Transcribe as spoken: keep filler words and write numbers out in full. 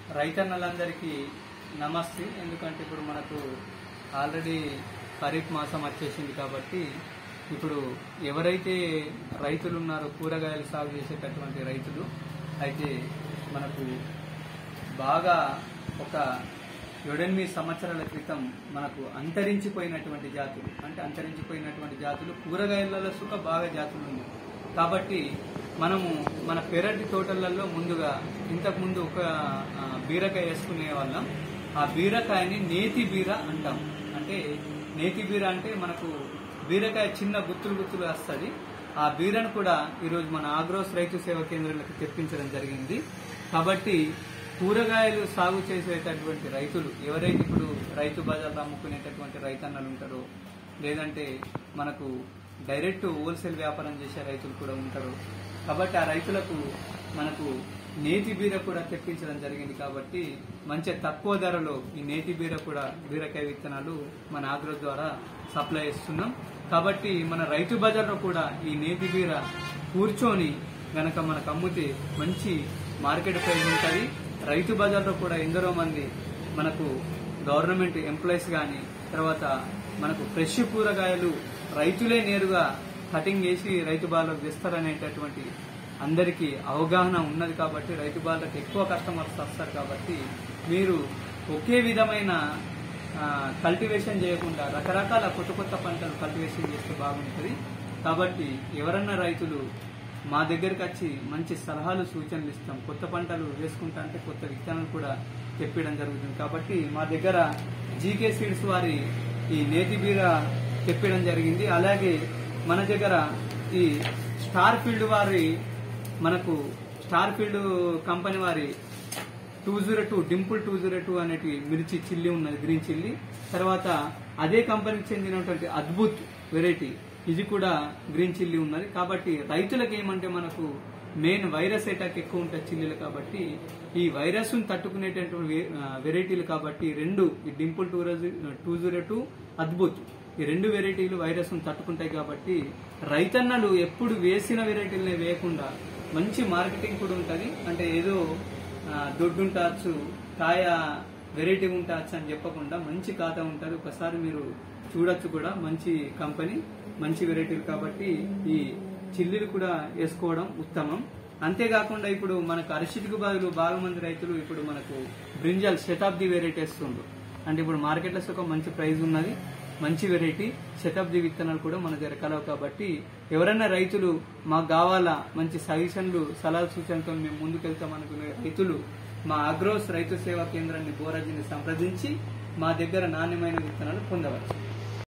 రైతన్నలందరికీ నమస్తే. ఎందుకంటే ఇప్పుడు మనకు ఆల్రెడీ ఖరీఫ్ మాసం వచ్చేసింది కాబట్టి ఇప్పుడు ఎవరైతే రైతులు ఉన్నారో కూరగాయలు సాగు చేసేటటువంటి రైతులు అయితే మనకు బాగా ఒక ఏడెనిమిది సంవత్సరాల క్రితం మనకు అంతరించిపోయినటువంటి జాతులు అంటే అంతరించిపోయినటువంటి జాతులు కూరగాయలలో సుఖ బాగా జాతులు ఉన్నాయి. కాబట్టి మనము మన పెరటి తోటలలో ముందుగా ఇంతకుముందు ఒక బీరకాయ వేసుకునే వాళ్ళం. ఆ బీరకాయని నేతి బీర అంటాం. అంటే నేతి బీర అంటే మనకు బీరకాయ చిన్న గుత్తులు గుత్తులు వస్తుంది. ఆ బీరను కూడా ఈరోజు మన ఆగ్రోస్ రైతు సేవా కేంద్రాలకు తెప్పించడం జరిగింది. కాబట్టి కూరగాయలు సాగు చేసేటటువంటి రైతులు ఎవరైతే ఇప్పుడు రైతు బజార్లో అమ్ముకునేటటువంటి రైతన్నలు ఉంటారో, లేదంటే మనకు డైరెక్ట్ హోల్సేల్ వ్యాపారం చేసే రైతులు కూడా ఉంటారు. కాబట్టి ఆ రైతులకు మనకు నేతి బీర కూడా తెప్పించడం జరిగింది. కాబట్టి మంచి తక్కువ ధరలో ఈ నేతి బీర కూడా బీరకాయ విత్తనాలు మన ఆగ్రో ద్వారా సప్లై చేస్తున్నాం. కాబట్టి మన రైతు బజార్లో కూడా ఈ నేతి బీర కూర్చొని గనక మనకు అమ్మితే మంచి మార్కెట్ ప్రైస్ ఉంటుంది. రైతు బజార్లో కూడా ఎందరో మంది మనకు గవర్నమెంట్ ఎంప్లాయీస్ కానీ, తర్వాత మనకు ఫ్రెష్ కూరగాయలు రైతులే నేరుగా కటింగ్ చేసి రైతు బాలకు తెస్తారనేటటువంటి అందరికీ అవగాహన ఉన్నది. కాబట్టి రైతు బాలకు ఎక్కువ కస్టమర్స్ వస్తారు. కాబట్టి మీరు ఒకే విధమైన కల్టివేషన్ చేయకుండా రకరకాల కొత్త కొత్త పంటలు కల్టివేషన్ చేస్తే బాగుంటుంది. కాబట్టి ఎవరన్నా రైతులు మా దగ్గరికి వచ్చి మంచి సలహాలు సూచనలు ఇస్తాం. కొత్త పంటలు వేసుకుంటా అంటే కొత్త విత్తనాలు కూడా తెప్పడం జరుగుతుంది. కాబట్టి మా దగ్గర జీకే సీడ్స్ వారి ఈ నేతి బీర తెప్పడం జరిగింది. అలాగే మన దగ్గర ఈ స్టార్ ఫీల్డ్ వారి మనకు స్టార్ ఫీల్డ్ కంపెనీ వారి two zero two dimple two zero two అనేటి మిర్చి చిల్లీ ఉన్నది, గ్రీన్ చిల్లీ. తర్వాత అదే కంపెనీకి చెందినటువంటి అద్భుత్ వెరైటీ ఇది కూడా గ్రీన్ చిల్లీ ఉన్నది. కాబట్టి రైతులకు ఏమంటే మనకు మెయిన్ వైరస్ అటాక్ ఎక్కువ ఉంటుంది చిల్లీలు. కాబట్టి ఈ వైరస్ ను తట్టుకునేటటువంటి వెరైటీలు కాబట్టి రెండు ఈ dimple two two zero two అద్భుత్ ఈ రెండు వెరైటీలు వైరస్ ను తట్టుకుంటాయి. కాబట్టి రైతన్నలు ఎప్పుడు వేసిన వెరైటీలనే వేయకుండా మంచి మార్కెటింగ్ కూడా ఉంటుంది. అంటే ఏదో దొడ్డు ఉండొచ్చు, కాయ వెరైటీ ఉండొచ్చు అని చెప్పకుండా మంచి ఖాతా ఉంటుంది. ఒకసారి మీరు చూడొచ్చు కూడా. మంచి కంపెనీ, మంచి వెరైటీలు. కాబట్టి ఈ చిల్లీలు కూడా వేసుకోవడం ఉత్తమం. అంతేకాకుండా ఇప్పుడు మనకు అరిషిటికి బదులు బాగా మంది రైతులు ఇప్పుడు మనకు బ్రింజల్ శతాబ్ది వెరైటీ వేస్తుండ్రు. అంటే ఇప్పుడు మార్కెట్లో ఒక మంచి ప్రైస్ ఉన్నది, మంచి వెరైటీ శతాబ్ది విత్తనాలు కూడా మన దగ్గర కలవు. కాబట్టి ఎవరైనా రైతులు మాకు కావాలా మంచి సజెషన్లు సలహా సూచనతో మేము ముందుకెళ్తాం అనుకునే రైతులు మా ఆగ్రోస్ రైతు సేవా కేంద్రాన్ని బోరాజీని సంప్రదించి మా దగ్గర నాణ్యమైన విత్తనాలు పొందవచ్చు.